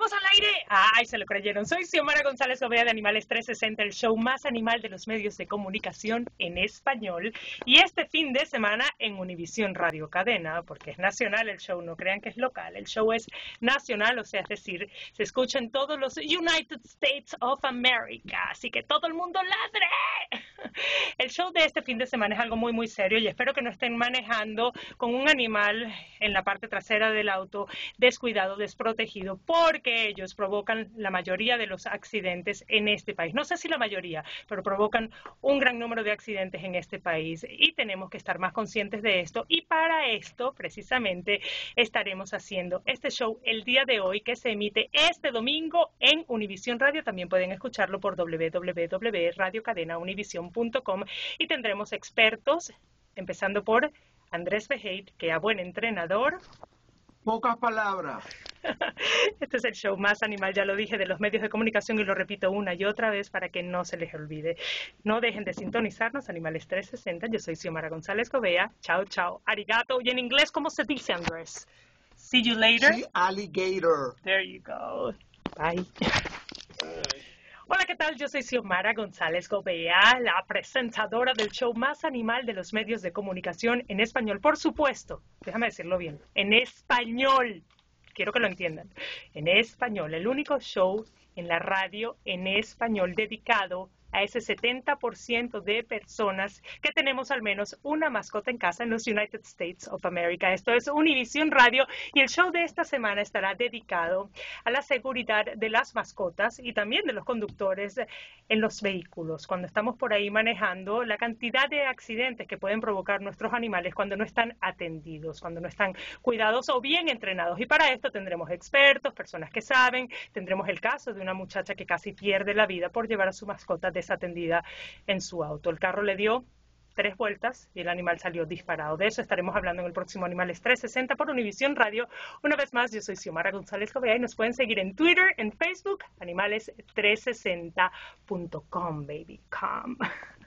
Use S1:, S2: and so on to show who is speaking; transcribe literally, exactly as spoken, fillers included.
S1: estamos al aire. Ay, se lo creyeron. Soy Xiomara González Gobea de Animales trescientos sesenta, el show más animal de los medios de comunicación en español. Y este fin de semana en Univisión Radio Cadena, porque es nacional el show, no crean que es local. El show es nacional, o sea, es decir, se escucha en todos los United States of America. Así que todo el mundo ladre. El show de este fin de semana es algo muy, muy serio y espero que no estén manejando con un animal en la parte trasera del auto descuidado, desprotegido, porque ellos provocan la mayoría de los accidentes en este país. No sé si la mayoría, pero provocan un gran número de accidentes en este país y tenemos que estar más conscientes de esto. Y para esto, precisamente, estaremos haciendo este show el día de hoy, que se emite este domingo en Univisión Radio. También pueden escucharlo por doble u doble u doble u punto radio cadena univision punto com y tendremos expertos, empezando por Andrés Bejeit, que a buen entrenador.
S2: Pocas palabras.
S1: Este es el show más animal, ya lo dije, de los medios de comunicación y lo repito una y otra vez para que no se les olvide. No dejen de sintonizarnos, Animales trescientos sesenta. Yo soy Xiomara González Gobea. Chao, chao. Arigato. Y en inglés, ¿cómo se dice, Andrés? See you later.
S2: Sí, alligator.
S1: There you go. Bye. Hola, ¿qué tal? Yo soy Xiomara González Gobea, la presentadora del show más animal de los medios de comunicación en español. Por supuesto, déjame decirlo bien, en español. Quiero que lo entiendan. En español, el único show en la radio en español dedicado a ese setenta por ciento de personas que tenemos al menos una mascota en casa en los United States of America. Esto es Univisión Radio y el show de esta semana estará dedicado a la seguridad de las mascotas y también de los conductores en los vehículos. Cuando estamos por ahí manejando, la cantidad de accidentes que pueden provocar nuestros animales cuando no están atendidos, cuando no están cuidados o bien entrenados. Y para esto tendremos expertos, personas que saben, tendremos el caso de una muchacha que casi pierde la vida por llevar a su mascota desatendida en su auto. El carro le dio tres vueltas y el animal salió disparado. De eso estaremos hablando en el próximo Animales trescientos sesenta por Univisión Radio. Una vez más, yo soy Xiomara González Gobea y nos pueden seguir en Twitter, en Facebook, animales trescientos sesenta punto com, baby, com.